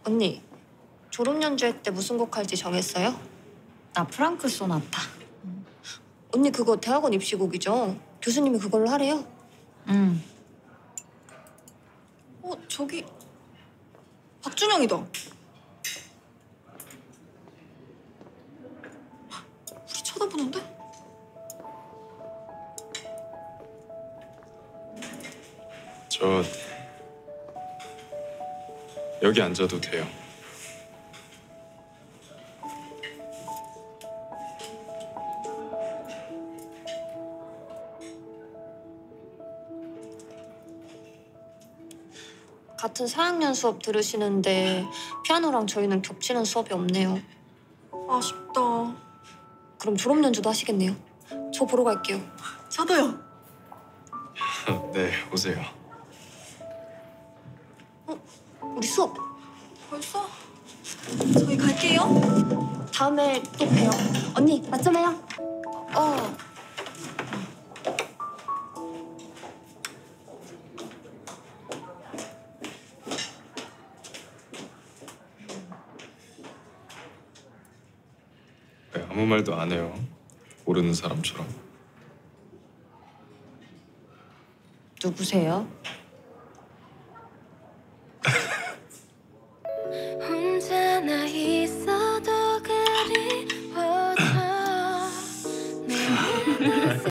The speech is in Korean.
언니, 졸업 연주회 때 무슨 곡 할지 정했어요? 나 프랑크 소나타. 언니 그거 대학원 입시곡이죠? 교수님이 그걸로 하래요? 응. 저기 박준영이다. 우리 쳐다보는데? 저 여기 앉아도 돼요. 같은 4학년 수업 들으시는데 피아노랑 저희는 겹치는 수업이 없네요. 아쉽다. 그럼 졸업 연주도 하시겠네요. 저 보러 갈게요. 저도요. 네, 오세요. 우리 수업 벌써? 저희 갈게요. 다음에 또 봬요. 언니, 맞점해요. 왜 아무 말도 안 해요? 모르는 사람처럼. 누구세요?